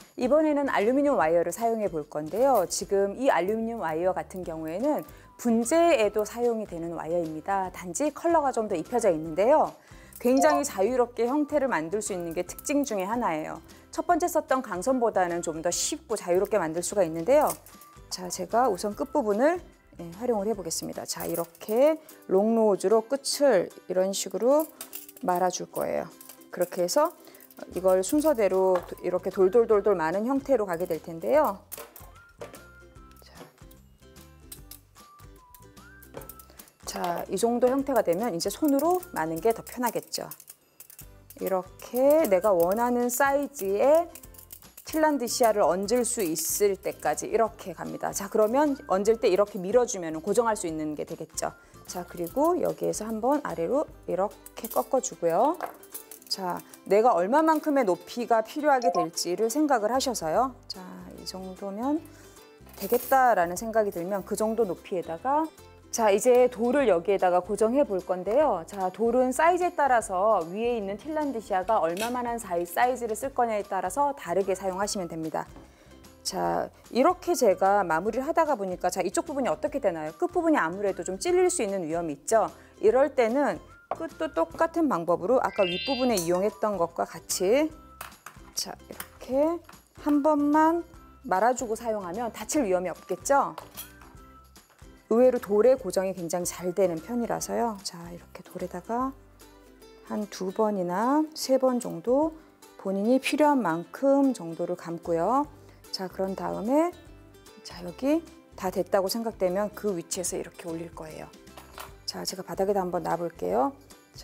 이번에는 알루미늄 와이어를 사용해 볼 건데요. 지금 이 알루미늄 와이어 같은 경우에는 분재에도 사용이 되는 와이어입니다. 단지 컬러가 좀 더 입혀져 있는데요. 굉장히 자유롭게 형태를 만들 수 있는 게 특징 중에 하나예요. 첫 번째 썼던 강선보다는 좀 더 쉽고 자유롭게 만들 수가 있는데요. 자, 제가 우선 끝부분을 활용을 해보겠습니다. 자, 이렇게 롱노즈로 끝을 이런 식으로 말아줄 거예요. 그렇게 해서 이걸 순서대로 이렇게 돌돌돌돌 마는 형태로 가게 될 텐데요. 자, 이 정도 형태가 되면 이제 손으로 마는 게 더 편하겠죠. 이렇게 내가 원하는 사이즈의 핀란드시아를 얹을 수 있을 때까지 이렇게 갑니다. 자, 그러면 얹을 때 이렇게 밀어주면 고정할 수 있는 게 되겠죠. 자, 그리고 여기에서 한번 아래로 이렇게 꺾어주고요. 자, 내가 얼마만큼의 높이가 필요하게 될지를 생각을 하셔서요. 자, 이 정도면 되겠다라는 생각이 들면 그 정도 높이에다가 자, 이제 돌을 여기에다가 고정해 볼 건데요. 자, 돌은 사이즈에 따라서 위에 있는 핀란드시아가 얼마만한 사이즈를 쓸 거냐에 따라서 다르게 사용하시면 됩니다. 자, 이렇게 제가 마무리를 하다가 보니까 자, 이쪽 부분이 어떻게 되나요? 끝부분이 아무래도 좀 찔릴 수 있는 위험이 있죠. 이럴 때는 끝도 똑같은 방법으로 아까 윗부분에 이용했던 것과 같이 자, 이렇게 한 번만 말아주고 사용하면 다칠 위험이 없겠죠? 의외로 돌에 고정이 굉장히 잘 되는 편이라서요. 자, 이렇게 돌에다가 한 2번이나 3번 정도 본인이 필요한 만큼 정도를 감고요. 자, 그런 다음에 자, 여기 다 됐다고 생각되면 그 위치에서 이렇게 올릴 거예요. 자, 제가 바닥에다 한번 놔볼게요. 자,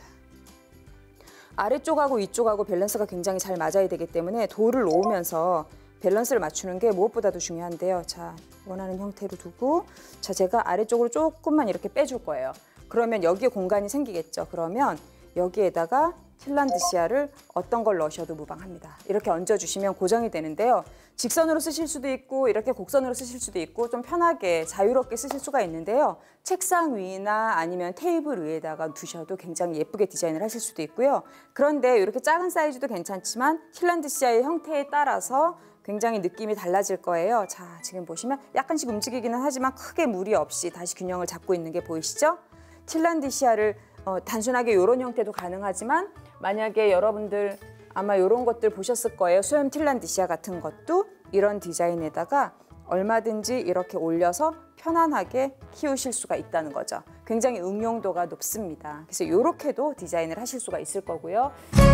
아래쪽하고 위쪽하고 밸런스가 굉장히 잘 맞아야 되기 때문에 돌을 놓으면서 밸런스를 맞추는 게 무엇보다도 중요한데요. 자, 원하는 형태로 두고 자, 제가 아래쪽으로 조금만 이렇게 빼줄 거예요. 그러면 여기에 공간이 생기겠죠. 그러면 여기에다가 핀란드시아를 어떤 걸 넣으셔도 무방합니다. 이렇게 얹어주시면 고정이 되는데요. 직선으로 쓰실 수도 있고 이렇게 곡선으로 쓰실 수도 있고 좀 편하게 자유롭게 쓰실 수가 있는데요. 책상 위나 아니면 테이블 위에다가 두셔도 굉장히 예쁘게 디자인을 하실 수도 있고요. 그런데 이렇게 작은 사이즈도 괜찮지만 핀란드시아의 형태에 따라서 굉장히 느낌이 달라질 거예요. 자, 지금 보시면 약간씩 움직이기는 하지만 크게 무리 없이 다시 균형을 잡고 있는 게 보이시죠? 핀란드시아를 단순하게 이런 형태도 가능하지만 만약에 여러분들 아마 이런 것들 보셨을 거예요. 소형 핀란드시아 같은 것도 이런 디자인에다가 얼마든지 이렇게 올려서 편안하게 키우실 수가 있다는 거죠. 굉장히 응용도가 높습니다. 그래서 이렇게도 디자인을 하실 수가 있을 거고요.